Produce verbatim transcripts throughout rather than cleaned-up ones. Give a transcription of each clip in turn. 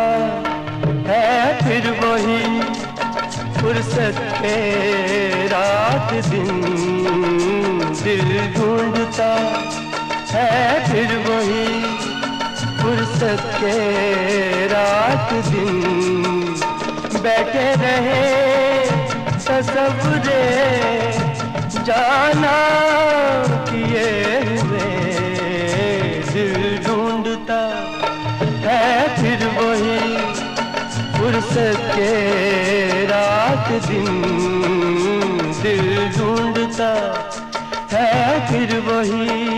है फिर वही फुर्सत के रात दिन, दिल ढूंढता है फिर वही फुर्सत के रात दिन। बैठे रहे तसव्वुरे जाना किए हुए, दिल ढूंढता है फिर वही फुर्सत के रात दिन, दिल ढूंढता है फिर वही।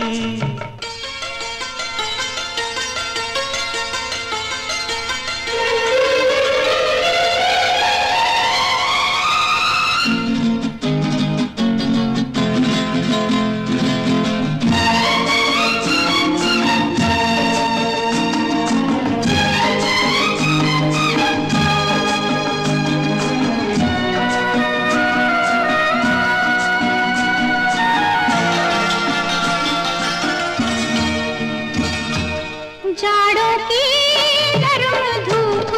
जाड़ों की गर्म धूप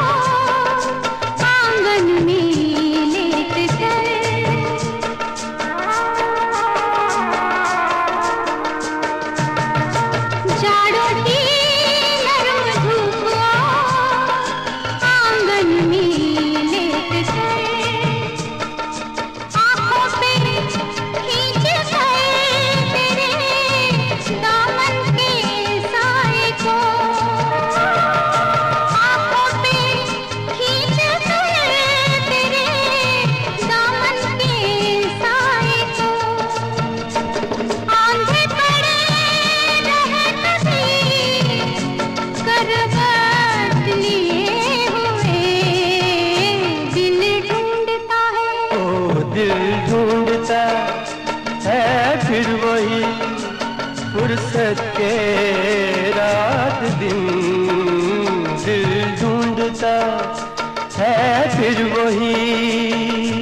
आंगन में लेट कर, जाड़ों की गर्म धूप आंगन में लेट कर, आंखों पे खींच कर तेरे दामन के साए को, आंखों पे खींच कर तेरे दामन के साए को, आंधे पड़े रहे कभी करवट लिए हुए, दिल ढूंढता है। ओ दिल ढूंढता है फिर वही फुर्सत के रात दिन, दिल ढूंढता है फिर वही।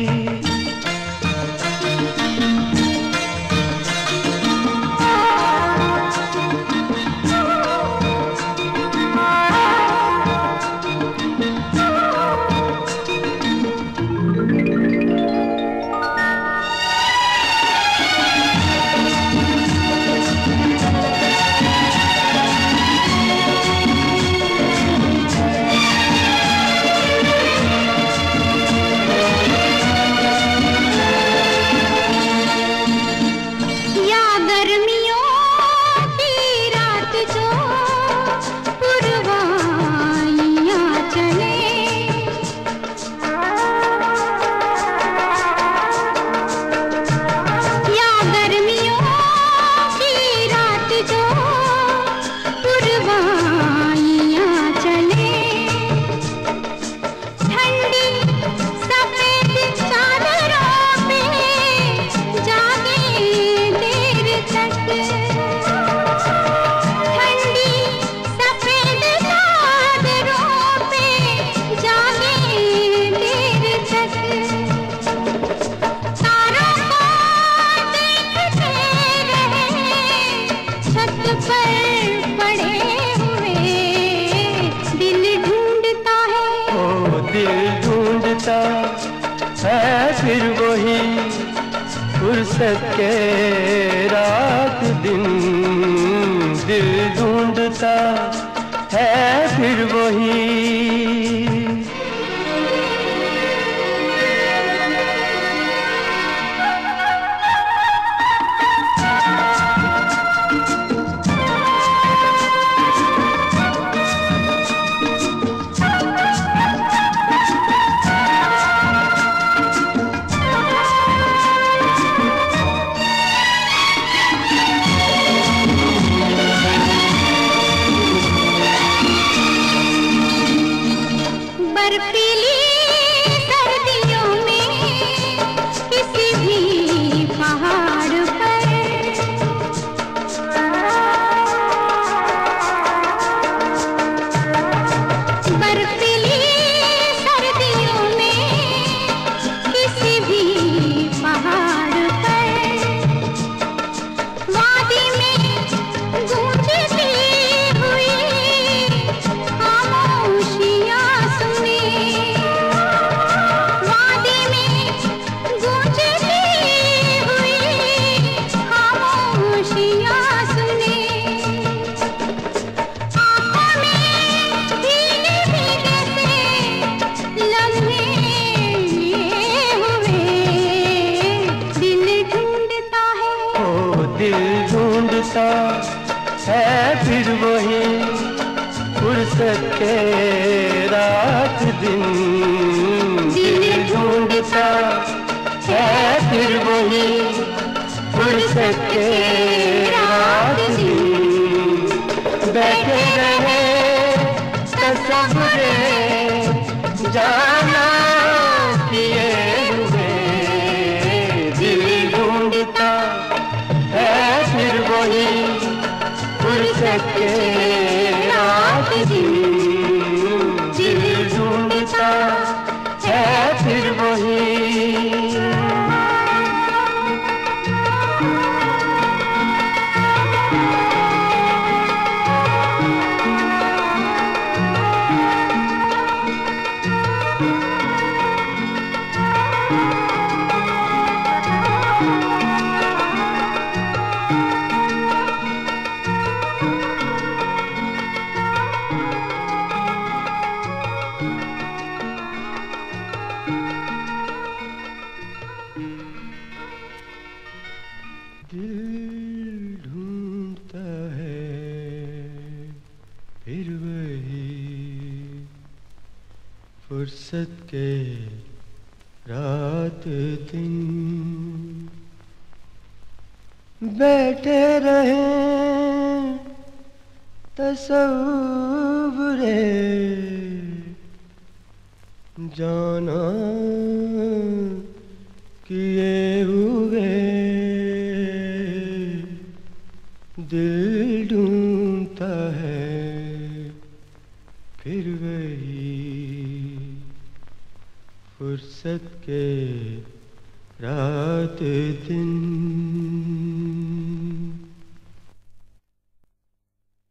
या गर्मियों की रात जो पुरवाइयाँ चले, या गर्मियों की रात जो पुरवाइयाँ चले, ठंडी सफेद चादरों पे जागे देर तक, ठंडी सफेद चादरों पे जागे देर तक, तारों को देखते रहे छत पर पड़े हुए, दिल ढूंढता है। ओ दिल ढूंढता है फिर वही फुर्सत के रात दिन, दिल ढूंढता है फिर वही। ढूंढता है फिर वही फुर्सत के रात दिन। दिल ढूंढता है फिर वही फुर्सत के रात दिन। बैठे रहे तसव्वुरे जाना किए हुए, दिल ढूंढता है फिर वही फुर्सत के रात दिन। दिल ढूंढता है फिर वही। दिल ढूंढता है फिर वही फुर्सत के रात दिन। बैठे रहे तसव्वुरे जाना किए हुए, दिल ढूंढता है फिर वही फुर्सत के रात दिन।